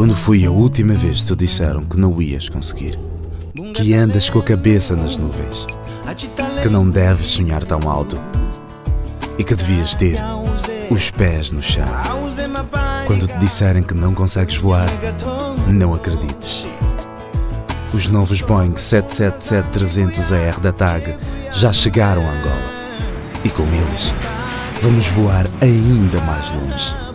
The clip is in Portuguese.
Quando foi a última vez que te disseram que não ias conseguir? Que andas com a cabeça nas nuvens? Que não deves sonhar tão alto? E que devias ter os pés no chão? Quando te disserem que não consegues voar, não acredites. Os novos Boeing 777-300ER da TAG já chegaram a Angola. E com eles, vamos voar ainda mais longe.